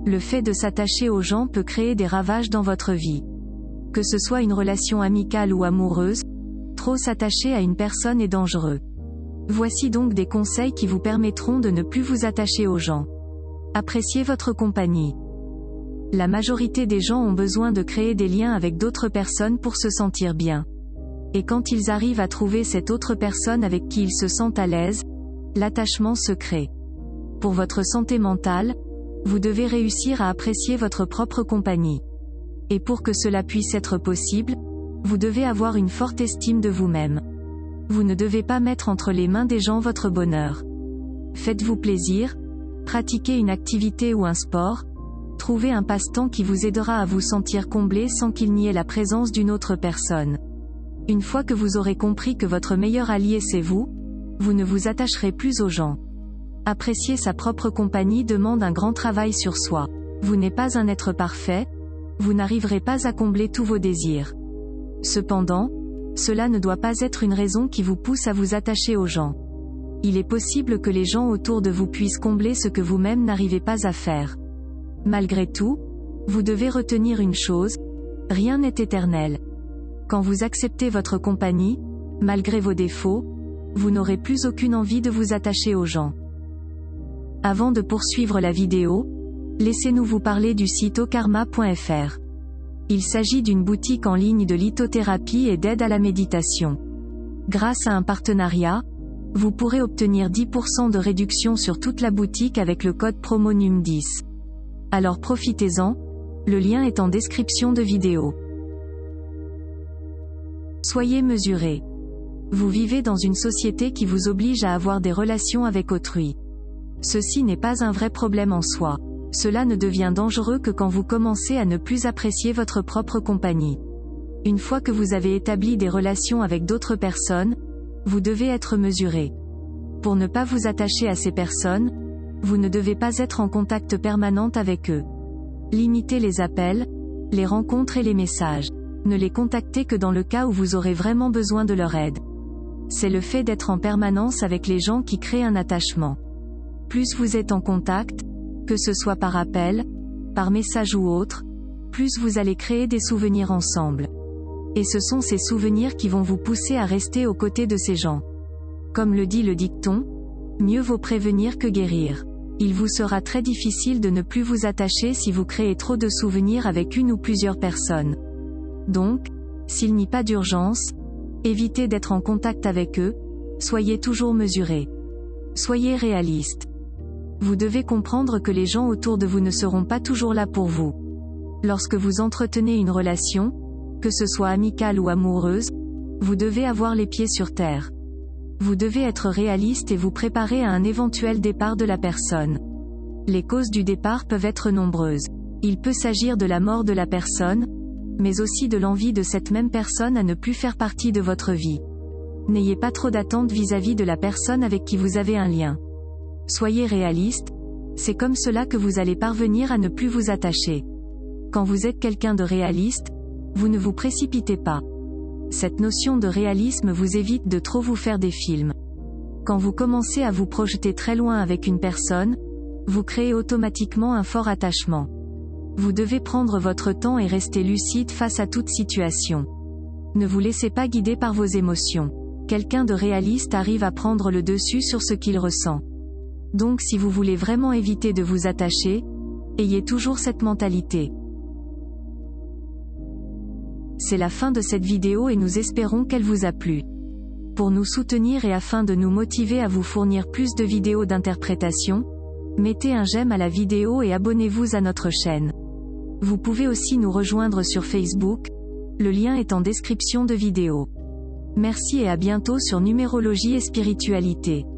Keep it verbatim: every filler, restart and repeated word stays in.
Le fait de s'attacher aux gens peut créer des ravages dans votre vie. Que ce soit une relation amicale ou amoureuse, trop s'attacher à une personne est dangereux. Voici donc des conseils qui vous permettront de ne plus vous attacher aux gens. Appréciez votre compagnie. La majorité des gens ont besoin de créer des liens avec d'autres personnes pour se sentir bien. Et quand ils arrivent à trouver cette autre personne avec qui ils se sentent à l'aise, l'attachement se crée. Pour votre santé mentale, vous devez réussir à apprécier votre propre compagnie. Et pour que cela puisse être possible, vous devez avoir une forte estime de vous-même. Vous ne devez pas mettre entre les mains des gens votre bonheur. Faites-vous plaisir, pratiquez une activité ou un sport, trouvez un passe-temps qui vous aidera à vous sentir comblé sans qu'il n'y ait la présence d'une autre personne. Une fois que vous aurez compris que votre meilleur allié c'est vous, vous ne vous attacherez plus aux gens. Apprécier sa propre compagnie demande un grand travail sur soi. Vous n'êtes pas un être parfait, vous n'arriverez pas à combler tous vos désirs. Cependant, cela ne doit pas être une raison qui vous pousse à vous attacher aux gens. Il est possible que les gens autour de vous puissent combler ce que vous-même n'arrivez pas à faire. Malgré tout, vous devez retenir une chose, rien n'est éternel. Quand vous acceptez votre compagnie, malgré vos défauts, vous n'aurez plus aucune envie de vous attacher aux gens. Avant de poursuivre la vidéo, laissez-nous vous parler du site okarma point f r. Il s'agit d'une boutique en ligne de lithothérapie et d'aide à la méditation. Grâce à un partenariat, vous pourrez obtenir dix pour cent de réduction sur toute la boutique avec le code promo N U M dix. Alors profitez-en, le lien est en description de vidéo. Soyez mesuré. Vous vivez dans une société qui vous oblige à avoir des relations avec autrui. Ceci n'est pas un vrai problème en soi. Cela ne devient dangereux que quand vous commencez à ne plus apprécier votre propre compagnie. Une fois que vous avez établi des relations avec d'autres personnes, vous devez être mesuré. Pour ne pas vous attacher à ces personnes, vous ne devez pas être en contact permanent avec eux. Limitez les appels, les rencontres et les messages. Ne les contactez que dans le cas où vous aurez vraiment besoin de leur aide. C'est le fait d'être en permanence avec les gens qui crée un attachement. Plus vous êtes en contact, que ce soit par appel, par message ou autre, plus vous allez créer des souvenirs ensemble. Et ce sont ces souvenirs qui vont vous pousser à rester aux côtés de ces gens. Comme le dit le dicton, mieux vaut prévenir que guérir. Il vous sera très difficile de ne plus vous attacher si vous créez trop de souvenirs avec une ou plusieurs personnes. Donc, s'il n'y a pas d'urgence, évitez d'être en contact avec eux, soyez toujours mesuré. Soyez réaliste. Vous devez comprendre que les gens autour de vous ne seront pas toujours là pour vous. Lorsque vous entretenez une relation, que ce soit amicale ou amoureuse, vous devez avoir les pieds sur terre. Vous devez être réaliste et vous préparer à un éventuel départ de la personne. Les causes du départ peuvent être nombreuses. Il peut s'agir de la mort de la personne, mais aussi de l'envie de cette même personne à ne plus faire partie de votre vie. N'ayez pas trop d'attentes vis-à-vis de la personne avec qui vous avez un lien. Soyez réaliste, c'est comme cela que vous allez parvenir à ne plus vous attacher. Quand vous êtes quelqu'un de réaliste, vous ne vous précipitez pas. Cette notion de réalisme vous évite de trop vous faire des films. Quand vous commencez à vous projeter très loin avec une personne, vous créez automatiquement un fort attachement. Vous devez prendre votre temps et rester lucide face à toute situation. Ne vous laissez pas guider par vos émotions. Quelqu'un de réaliste arrive à prendre le dessus sur ce qu'il ressent. Donc si vous voulez vraiment éviter de vous attacher, ayez toujours cette mentalité. C'est la fin de cette vidéo et nous espérons qu'elle vous a plu. Pour nous soutenir et afin de nous motiver à vous fournir plus de vidéos d'interprétation, mettez un j'aime à la vidéo et abonnez-vous à notre chaîne. Vous pouvez aussi nous rejoindre sur Facebook, le lien est en description de vidéo. Merci et à bientôt sur Numérologie et Spiritualité.